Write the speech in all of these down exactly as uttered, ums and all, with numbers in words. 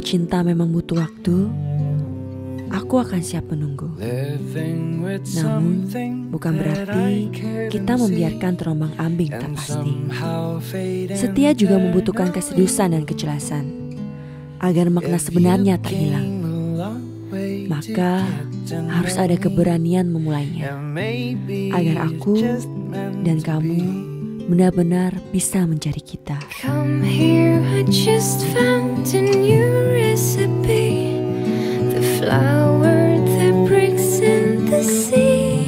cinta memang butuh waktu, aku akan siap menunggu. Namun, bukan berarti kita membiarkan terombang-ambing tak pasti. Setia juga membutuhkan keseriusan dan kejelasan, agar makna sebenarnya tak hilang. Maka, harus ada keberanian memulainya, agar aku dan kamu benar-benar bisa menjadi kita. Come here, I just found a new recipe. The flower that breaks in the sea.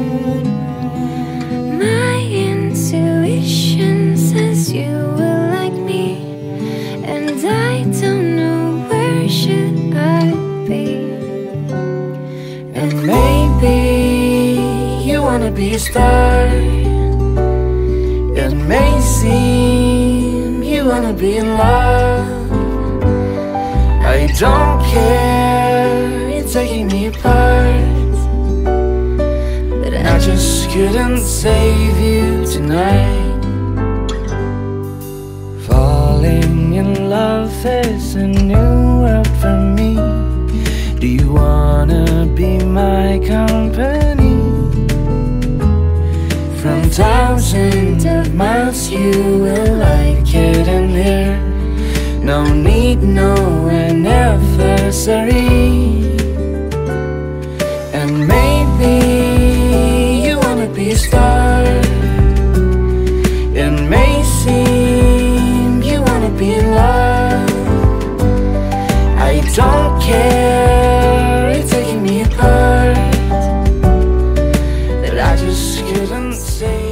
My intuition says you will like me, and I don't know where should I be. And maybe you wanna be a star. It may seem you wanna be in love. I don't care, you're taking me apart, but I just couldn't save you tonight. Falling in love is a new world for me. Do you wanna be my company? From thousands of miles you will like it in here. No need, no anniversary. And maybe you wanna be a star. It may seem you wanna be in love. I don't care, it's taking me apart, that I just couldn't say.